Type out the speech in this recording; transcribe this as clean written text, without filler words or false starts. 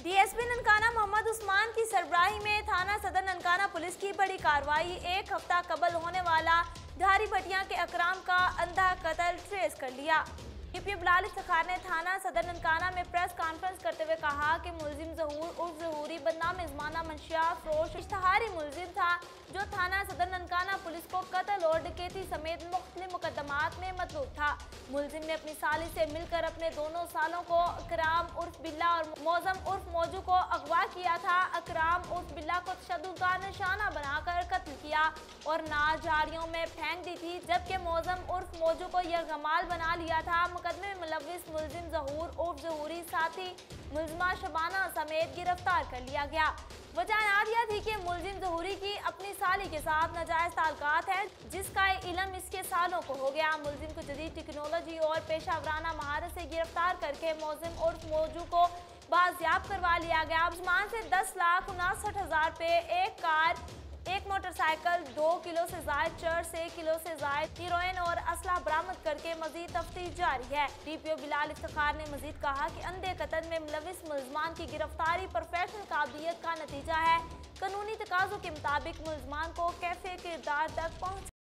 DSP Nankana Mohammad Usman की सरबराही में थाना सदर ननकाना पुलिस की बड़ी कार्रवाई। एक हफ्ता कबल होने वाला धारी भटिया के अकराम का अंधा कत्ल ट्रेस कर लिया। डीपी बिलाल इफ्तिखार ने थाना सदर ननकाना में प्रेस कॉन्फ्रेंस करते हुए कहा कि मुलजिम जहूर उर्फ जहूरी बदनाम इज़माना मंशिया फरोश इश्तहारी मुलजिम था जो थाना सदर ननकाना पुलिस को कत्ल और डकैती समेत मुख्तलिफ मुकदमात में मतलूब था। मुलजिम ने अपनी साली से मिलकर अपने दोनों सालों को अकराम उर्फ बिल्ला और मौजम उर्फ मौजू को अगवा किया था। अकराम उर्फ बिल्ला को तशद्दुद का निशाना बनाकर कत्ल किया और नार झाड़ियों में फेंक दी थी, जबकि मौजम उर्फ मौजू को यरगमाल बना लिया था। मुकदमे में मुलविस मुलजिम जहूर उर्फ जहूरी साथी मुलजमा शबाना समेत गिरफ्तार कर लिया गया। वजह नादिया थी कि मुलजिम जहूरी की अपनी साली के साथ नाजायज ताल्लुकात है, जिसका इल्म इसके सालों को हो गया। मुलजिम को जदीद टेक्नोलॉजी और पेशा वराना महारत से गिरफ्तार करके मुलजिम उर्फ मौजू को बाजियाब करवा लिया गया। उस्मान से 10,59,000 रुपये, एक कार, एक मोटरसाइकिल, 2 किलो से जायद चर्च, 1 किलो से जायद हीरोइन और असला बरामद करके मजीद तफ्तीश जारी है। डीपीओ बिलाल इफ्तिखार ने मजीद कहा कि अंधे कत्ल में मुलविस मुलजमान की गिरफ्तारी प्रोफेशनल काबिलियत का नतीजा है। कानूनी तकाजों के मुताबिक मुलजमान को कैफे किरदार तक पहुँच